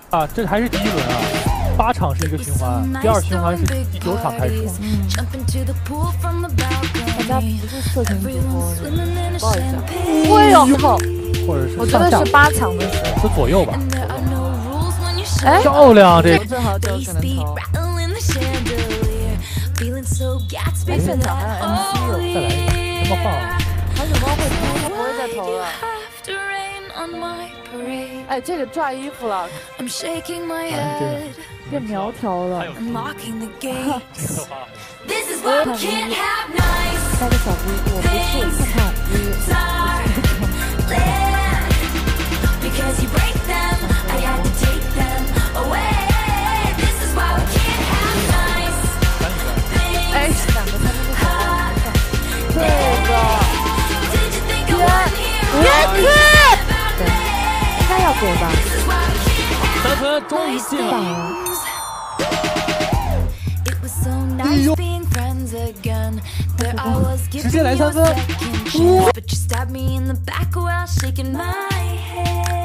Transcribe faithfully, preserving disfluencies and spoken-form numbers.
啊，这还是第一轮啊，八场是一个循环，第二循环是第九场开始。 嗯，大家不是色情主播，不好意思。哎呦，好， 或者是我觉得是八强的时候， 是左右吧。 哎， 漂亮，这正好就只能投。哎，现场还有 M C 有， 再来一个，这么放。 韩小猫会投，他不会再投了。哎，这个拽衣服了，变苗条了。我看一，带个小姑，我不是看看哎，两个他们是什么？这个，别别对，应该要给吧？ 三分终于进了。 哎呦！ 直接来三分！哇！